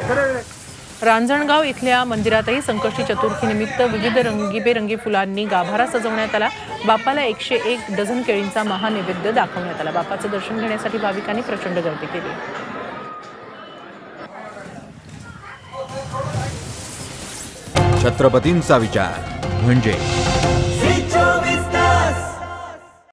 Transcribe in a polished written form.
रांजणगाव इथल्या मंदिरातही संकष्टी चतुर्थी निमित्त विविध रंगीबेरंगी फुलांनी गाभारा सजवण्यात आला। बाप्पाला 101 डझन केळींचा महानैवेद्य दाखवण्यात आला। बाप्पाचं दर्शन घेण्यासाठी भाविकांनी प्रचंड गर्दी केली। छत्रपतींचा विचार म्हणजे